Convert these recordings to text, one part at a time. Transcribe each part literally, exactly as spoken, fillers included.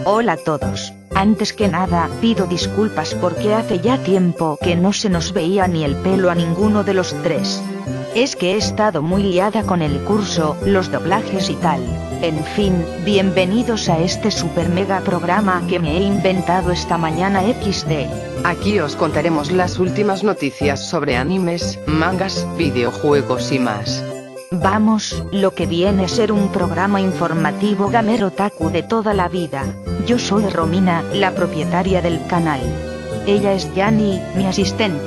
Hola a todos. Antes que nada, pido disculpas porque hace ya tiempo que no se nos veía ni el pelo a ninguno de los tres. Es que he estado muy liada con el curso, los doblajes y tal. En fin, bienvenidos a este super mega programa que me he inventado esta mañana equis de. Aquí os contaremos las últimas noticias sobre animes, mangas, videojuegos y más. Vamos, lo que viene a ser un programa informativo gamer otaku de toda la vida. Yo soy Romina, la propietaria del canal. Ella es Yani, mi asistente.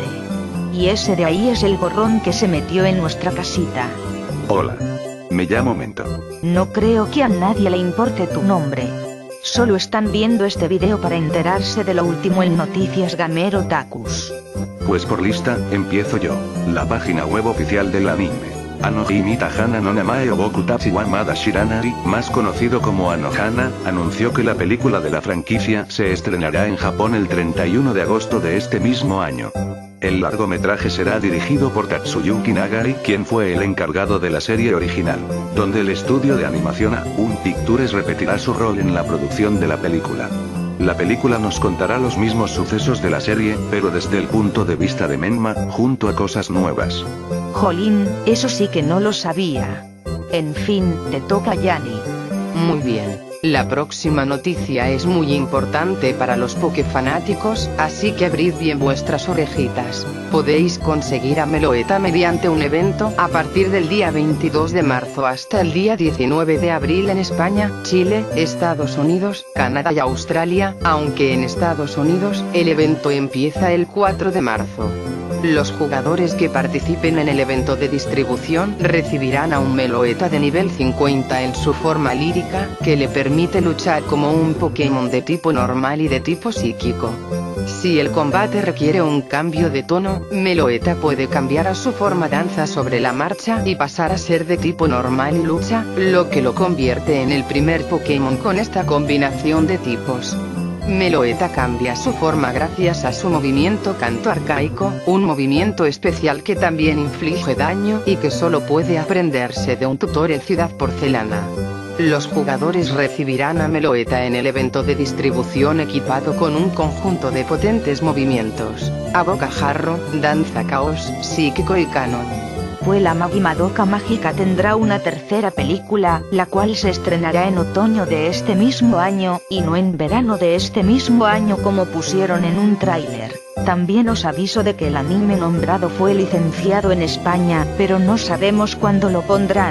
Y ese de ahí es el gorrón que se metió en nuestra casita. Hola. Me llamo Mento. No creo que a nadie le importe tu nombre. Solo están viendo este video para enterarse de lo último en noticias gamer otakus. Pues por lista, empiezo yo. La página web oficial del anime. Anohimi Tahana no Namae Oboku Tachi wa Mada Shiranari, más conocido como Anohana, anunció que la película de la franquicia se estrenará en Japón el treinta y uno de agosto de este mismo año. El largometraje será dirigido por Tatsuyuki Nagari, quien fue el encargado de la serie original, donde el estudio de animación A uno Pictures repetirá su rol en la producción de la película. La película nos contará los mismos sucesos de la serie, pero desde el punto de vista de Menma, junto a cosas nuevas. Jolín, eso sí que no lo sabía. En fin, te toca Yani. Muy bien. La próxima noticia es muy importante para los pokefanáticos, así que abrid bien vuestras orejitas. Podéis conseguir a Meloetta mediante un evento a partir del día veintidós de marzo hasta el día diecinueve de abril en España, Chile, Estados Unidos, Canadá y Australia, aunque en Estados Unidos, el evento empieza el cuatro de marzo. Los jugadores que participen en el evento de distribución recibirán a un Meloetta de nivel cincuenta en su forma lírica, que le permite luchar como un Pokémon de tipo normal y de tipo psíquico. Si el combate requiere un cambio de tono, Meloetta puede cambiar a su forma danza sobre la marcha y pasar a ser de tipo normal y lucha, lo que lo convierte en el primer Pokémon con esta combinación de tipos. Meloetta cambia su forma gracias a su movimiento canto arcaico, un movimiento especial que también inflige daño y que solo puede aprenderse de un tutor en Ciudad Porcelana. Los jugadores recibirán a Meloetta en el evento de distribución equipado con un conjunto de potentes movimientos: Abocajarro, Danza Caos, Psíquico y Canon. Pues la Magi Madoka Mágica tendrá una tercera película, la cual se estrenará en otoño de este mismo año, y no en verano de este mismo año como pusieron en un tráiler. También os aviso de que el anime nombrado fue licenciado en España, pero no sabemos cuándo lo pondrán.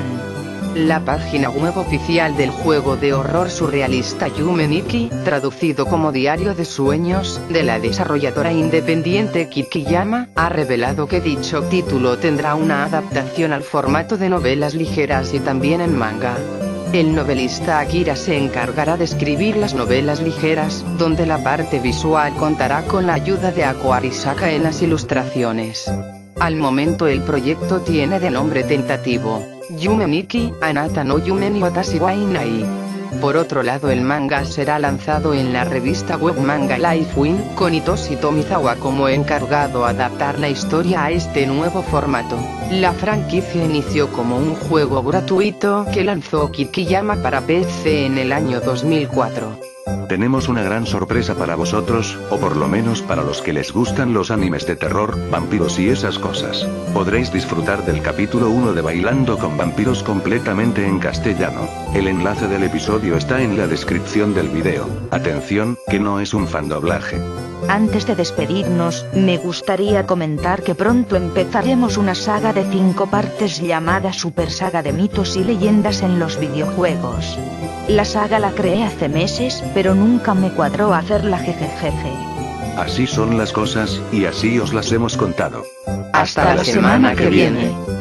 La página web oficial del juego de horror surrealista Yume Nikki, traducido como Diario de Sueños, de la desarrolladora independiente Kikiyama, ha revelado que dicho título tendrá una adaptación al formato de novelas ligeras y también en manga. El novelista Akira se encargará de escribir las novelas ligeras, donde la parte visual contará con la ayuda de Ako Arisaka en las ilustraciones. Al momento el proyecto tiene de nombre tentativo Yume Nikki, Anata no Yume ni Watashi wa Inai. Por otro lado, el manga será lanzado en la revista web Manga Life Win, con Hitoshi Tomizawa como encargado de adaptar la historia a este nuevo formato. La franquicia inició como un juego gratuito que lanzó Kikiyama para P C en el año dos mil cuatro. Tenemos una gran sorpresa para vosotros, o por lo menos para los que les gustan los animes de terror, vampiros y esas cosas. Podréis disfrutar del capítulo uno de Bailando con Vampiros completamente en castellano. El enlace del episodio está en la descripción del video. Atención, que no es un fandoblaje. Antes de despedirnos, me gustaría comentar que pronto empezaremos una saga de cinco partes llamada Super Saga de Mitos y Leyendas en los videojuegos. La saga la creé hace meses, pero nunca me cuadró hacerla jejejeje. Así son las cosas, y así os las hemos contado. Hasta la semana que viene.